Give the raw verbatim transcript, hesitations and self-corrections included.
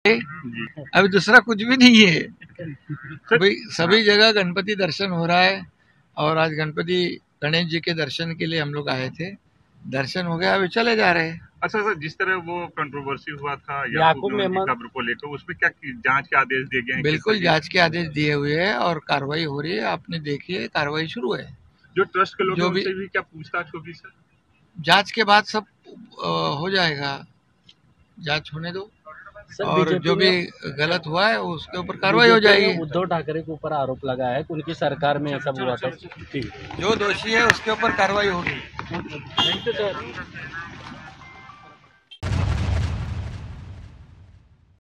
अभी दूसरा कुछ भी नहीं है। अभी सभी जगह गणपति दर्शन हो रहा है और आज गणपति गणेश जी के दर्शन के लिए हम लोग आए थे, दर्शन हो गया, अभी चले जा रहे हैं। अच्छा सर, जिस तरह वो कंट्रोवर्सी हुआ था याकूब मेमन की खबर को लेकर, उसमें क्या जांच के आदेश दिए गए हैं? बिल्कुल जांच के आदेश दिए हुए हैं और कार्रवाई हो रही है। आपने देखी है, कार्रवाई शुरू है। जो ट्रस्ट के लोग हैं उनसे भी क्या पूछताछ होगी सर? जांच के बाद सब हो जाएगा, जांच होने दो और जो भी गलत हुआ है उसके ऊपर कार्रवाई हो जाएगी। उद्धव ठाकरे के ऊपर आरोप लगा है कि उनकी सरकार में ऐसा हुआ था। जो दोषी है उसके ऊपर कार्रवाई होगी। Thank you sir.